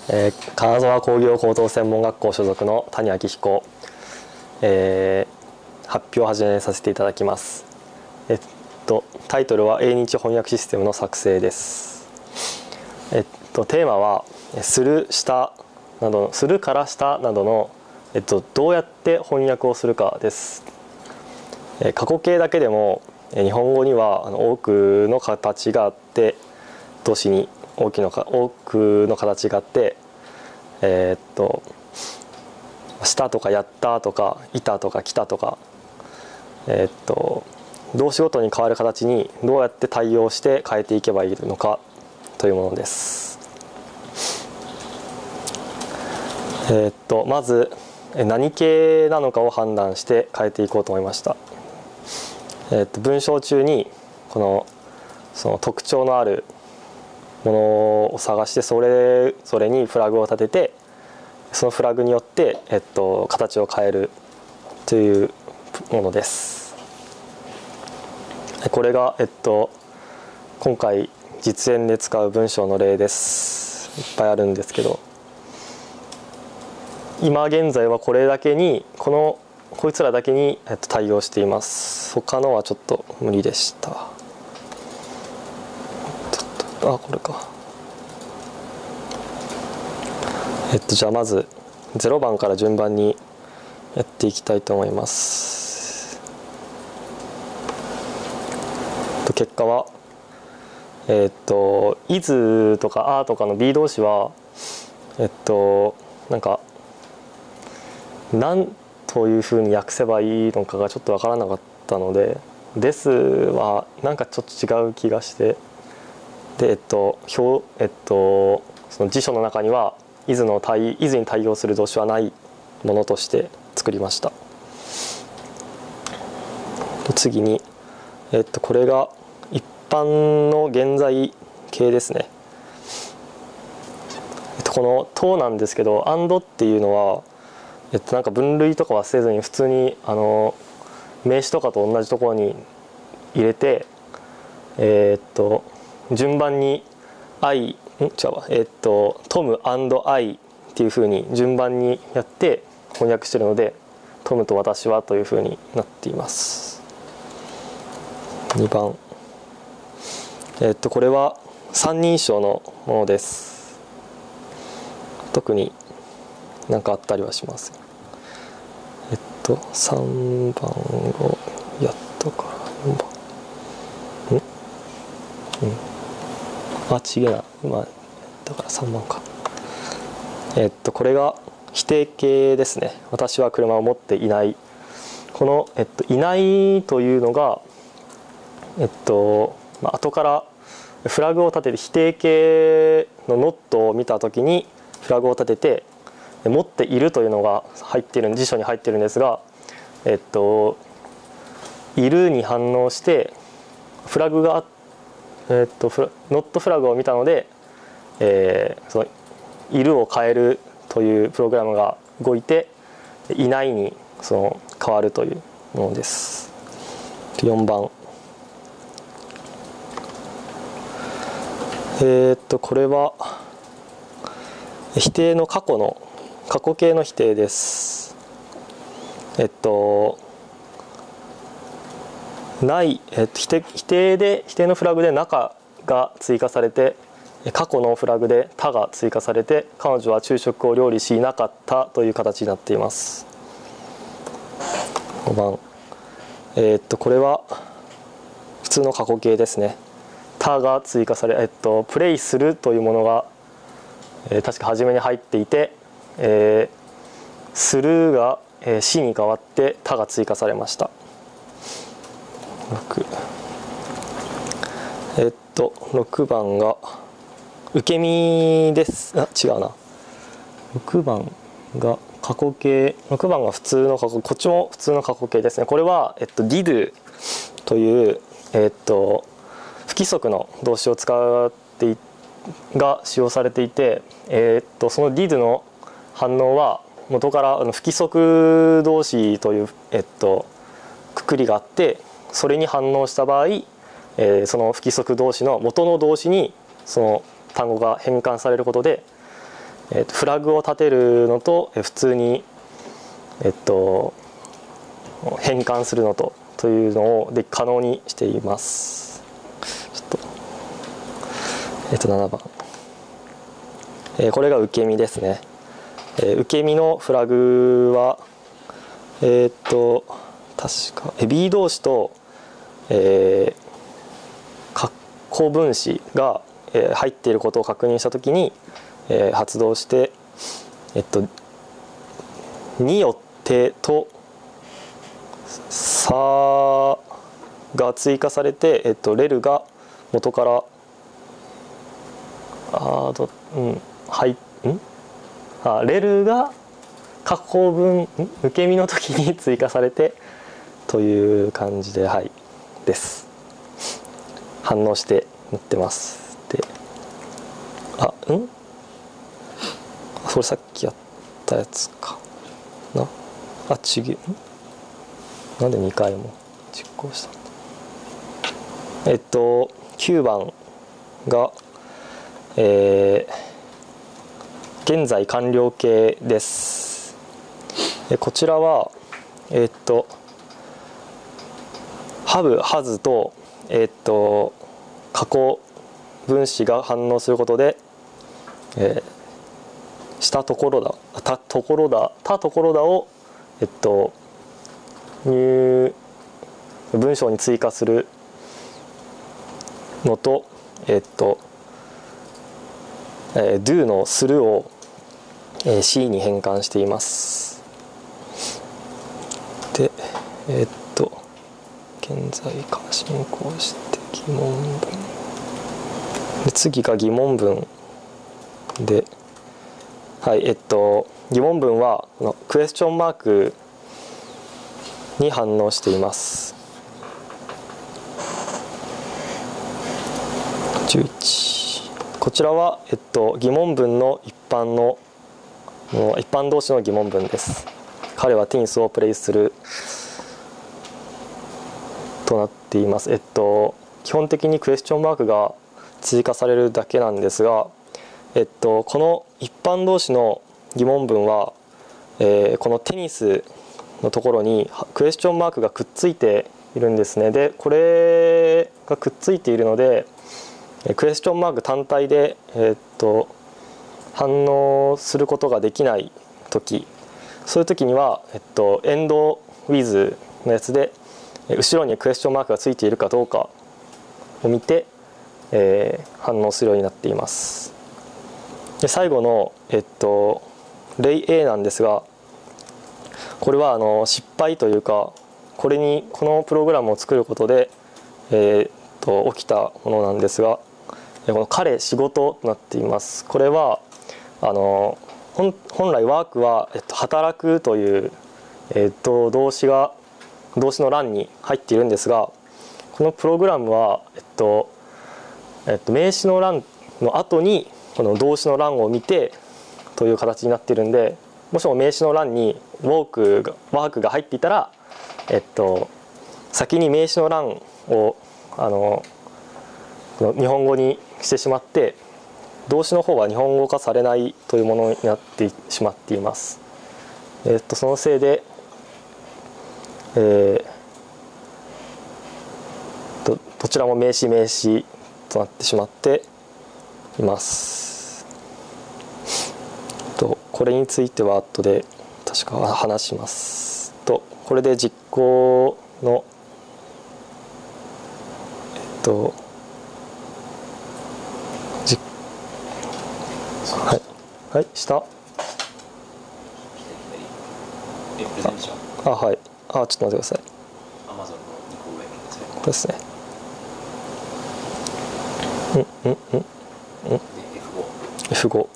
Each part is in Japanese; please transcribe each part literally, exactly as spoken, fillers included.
えー、金沢工業高等専門学校所属の谷明彦、えー、発表を始めさせていただきます。えっとタイトルは英日翻訳システムの作成です。えっとテーマはするしたなどするからしたなどの、えっと、どうやって翻訳をするかです。えー、過去形だけでも日本語にはあの多くの形があって、動詞に大きのか多くの形があって、えー、っとしたとかやったとかいたとか来たとか、えー、っと動詞ごとに変わる形にどうやって対応して変えていけばいいのかというものです。えー、っとまず何形なのかを判断して変えていこうと思いました。えー、っと文章中にこのその特徴のあるものを探して、それぞれにフラグを立てて、そのフラグによって、えっと、形を変えるというものです。これが、えっと、今回実演で使う文章の例です。いっぱいあるんですけど、今現在はこれだけにこのこいつらだけに、えっと、対応しています。他のはちょっと無理でした。あ、これか。えっとじゃあまずゼロばんから順番にやっていきたいと思います。結果はえっと「is」とか「あ」とかの B 動詞はえっとなんか何というふうに訳せばいいのかがちょっと分からなかったので「です」はなんかちょっと違う気がして、でえっと表えっとその辞書の中には「is」の対「is」に対応する動詞はないものとして作りました。次に、えっと、これが一般の現在形ですね。えっと、この「と」なんですけど「and」っていうのは、えっと、なんか分類とかはせずに普通にあの名詞とかと同じところに入れて、えっと順番に「I」ん違うわえっと「トム and I」っていうふうに順番にやって翻訳しているので「トムと私は」というふうになっています。にばん、えっとこれは三人称のものです。特に何かあったりはしません。えっとさんばんをやったからよんばんんうんあちげえな今だからさんばんか。えっとこれが否定形ですね。私は車を持っていない。この、えっと、いないというのがえっと、まあ、後からフラグを立てて否定形の not を見たときにフラグを立てて持っているというのが入っている辞書に入っているんですが、えっといるに反応してフラグがえっと not フラグを見たので、えー、そのいるを変えるというプログラムが動いていないにその変わるというものです。よんばん、えー、っとこれは否定の過去の過去形の否定です。えっとない、えっと、否定、否定で否定のフラグで中が追加されて、過去のフラグで他が追加されて、彼女は昼食を料理しなかったという形になっています。ごばん、えー、っとこれは普通の過去形ですね。他が追加され、えっと、プレイするというものが、えー、確か初めに入っていて、えー、するが、えー、しに変わって他が追加されました。ろく、えっとろくばんが受け身です。あ違うなろくばんが過去形、ろくばんが普通の過去、こっちも普通の過去形ですね。これは、えっと、did という、えっと、不規則の動詞を使ってが使用されていて、えっと、その did の反応は元からあの不規則動詞という、えっと、くくりがあって、それに反応した場合、えー、その不規則動詞の元の動詞にその単語が変換されることで、 えっと、フラグを立てるのと普通に、えっと、変換するのとというのをで可能にしています。ちょっと、えっと、ななばん、えー、これが受け身ですね。えー、受け身のフラグはえー、っと確か B 動詞と、えー、括弧分詞が、えー、入っていることを確認したときに、えー、発動して、えっと、によってとさが追加されて、えっと、レルが元からあど、うん、はいんあレルが括弧分受け身の時に追加されてという感じで、はいです反応してなってます。であんそれさっきやったやつかなあちげんなんでにかいも実行した。えっときゅうばんが、えー、現在完了形です。こちらはえっとハブハズとえっと過去分詞が反応することで、えー、したところだたところだたところだをえっと入文章に追加するのと、えっと、えー、do のするを、えー、C に変換しています。で、えっと、現在から進行して疑問文。で、次が疑問文で、はい、えっと、疑問文はこのクエスチョンマークに反応しています。じゅういちこちらは、えっと、疑問文の一般の一般動詞の疑問文です。彼はテニスをプレイするとなっています。えっと基本的にクエスチョンマークが追加されるだけなんですが、えっとこの一般動詞の疑問文は、えー、このテニスのところにクエスチョンマークがくっついているんですね。でこれがくっついているのでクエスチョンマーク単体で、えー、っと反応することができない時、そういう時には、えっと、エンドウィズのやつで後ろにクエスチョンマークがついているかどうかを見て、えー、反応するようになっています。で最後の、えっと、例 A なんですが、これはあの失敗というか、これにこのプログラムを作ることで、えー、っと起きたものなんですが、この彼仕事となっています。これはあの 本, 本来ワークは、えっと、働くという、えっと、動詞が動詞の欄に入っているんですが、このプログラムは、えっとえっと、名詞の欄の後にこの動詞の欄を見てという形になっているんで、もしも名詞の欄にウォークがワークが入っていたら、えっと、先に名詞の欄をあの日本語にしてしまって動詞の方は日本語化されないというものになってしまっています。えっと、そのせいで、えー、ど, どちらも名詞名詞となってしまっています。とこれについては後で確か話しますと、これで実行のえっとはいはい下あはいあちょっと待ってください。ですね。うんうんうんうん エフご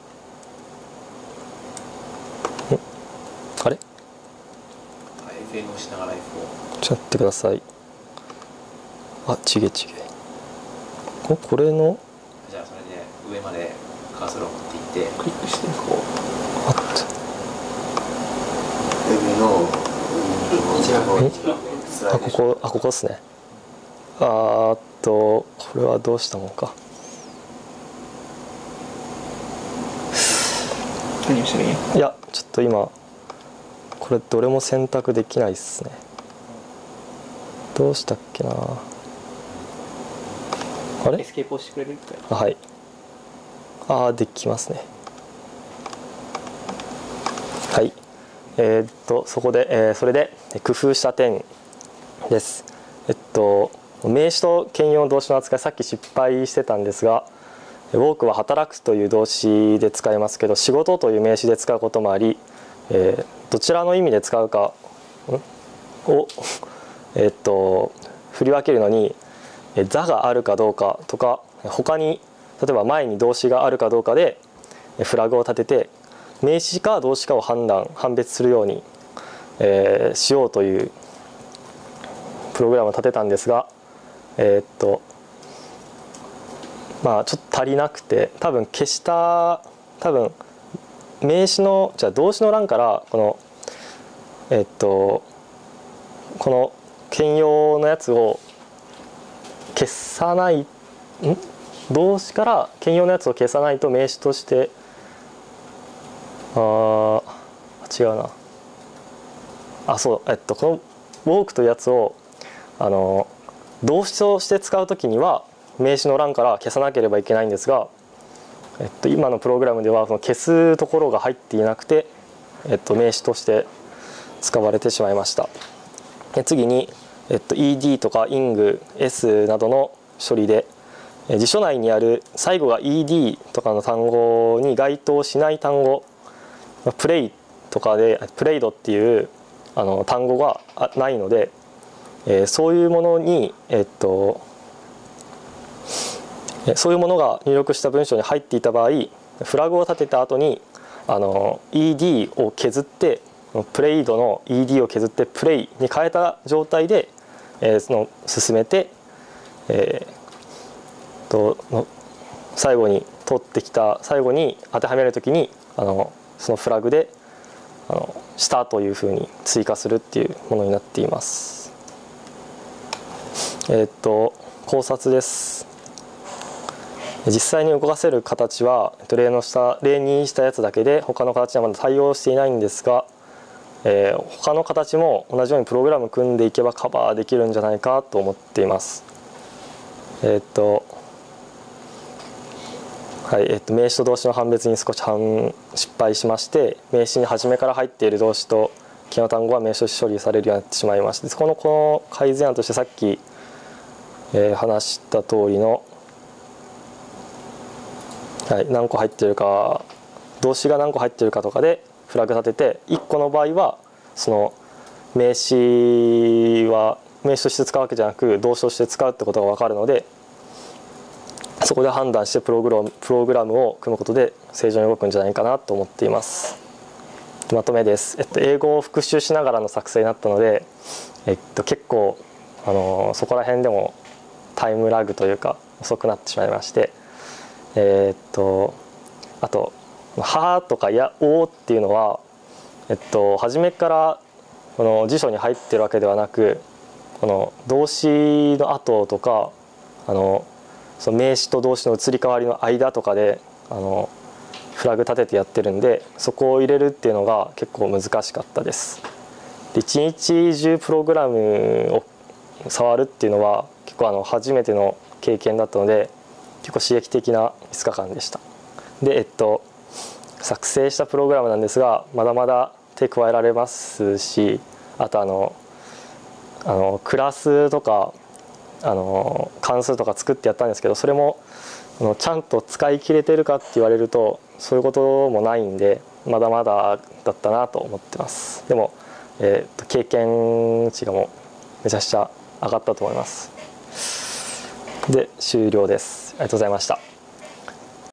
うんあれエフエヌ をしながら エフごちょっと待ってください。あちげちげここれのじゃあそれで上までカーソルを持っていってクリックしてこうあっ上の一番上あここあここですね。あーっとこれはどうしたもんか。 何をしたらいいんや。 いやちょっと今これどれも選択できないっすね。どうしたっけなあれ。 エスケープをしてくれるみたいな。 あはいああできますね。はいえー、っとそこで、えー、それで工夫した点です。えっと名詞と兼用動詞の扱いさっき失敗してたんですが、ウォークは働くという動詞で使いますけど仕事という名詞で使うこともあり、えー、どちらの意味で使うかを、えっと振り分けるのに「座」があるかどうかとか他に例えば前に動詞があるかどうかでフラグを立てて名詞か動詞かを判断判別するように、えー、しようというプログラムを立てたんですが、えー、っとまあちょっと足りなくて多分消した多分名詞のじゃあ動詞の欄からこのえー、っとこの兼用のやつを消さないん動詞から兼用のやつを消さないと名詞としてあ違うなあそうえっとこのウォークというやつをあの動詞として使うときには名詞の欄から消さなければいけないんですが、えっと、今のプログラムではその消すところが入っていなくて、えっと、名詞として使われてしまいました。で次に、えっと、イーディー とか イング、エス などの処理で辞書内にある最後が イーディー とかの単語に該当しない単語プレイとかでプレイドっていうあの単語がないので、えー、そういうものに、えっと、そういうものが入力した文章に入っていた場合フラグを立てた後にあの イーディー を削ってプレイドの イーディー を削ってプレイに変えた状態で、えー、その進めて、えー、との最後に取ってきた最後に当てはめるときにあのそのフラグであのしたというふうに追加するっていうものになっています。えっと考察です。実際に動かせる形は例のした例にしたやつだけで他の形はまだ対応していないんですが、えー、他の形も同じようにプログラム組んでいけばカバーできるんじゃないかと思っています。えっとはいえっと、名詞と動詞の判別に少し失敗しまして名詞に初めから入っている動詞と兼用単語は名詞として処理されるようになってしまいましてこのこの改善案としてさっき、えー、話した通りの、はい、何個入っているか動詞が何個入っているかとかでフラグ立てていっこの場合はその名詞は名詞として使うわけじゃなく動詞として使うってことが分かるのでそこで判断してプログラム、プログラムを組むことで正常に動くんじゃないかなと思っています。まとめです。えっと、英語を復習しながらの作成になったので、えっと、結構あのそこら辺でもタイムラグというか遅くなってしまいまして、えっとあと「は」とか「や」「お」っていうのは、えっと、初めからこの辞書に入ってるわけではなくこの動詞の後とかあのその名詞と動詞の移り変わりの間とかであのフラグ立ててやってるんでそこを入れるっていうのが結構難しかったです。で一日中プログラムを触るっていうのは結構あの初めての経験だったので結構刺激的ないつかかんでした。でえっと作成したプログラムなんですがまだまだ手加えられますしあとあのあのクラスとかあの関数とか作ってやったんですけどそれもあのちゃんと使い切れてるかって言われるとそういうこともないんでまだまだだったなと思ってます。でも、えー、と経験値がもうめちゃくちゃ上がったと思います。で終了です。ありがとうございました。